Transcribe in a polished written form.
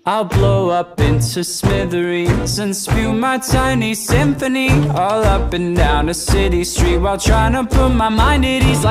I'll blow up into smithereens and spew my tiny symphony all up and down a city street while trying to put my mind at ease.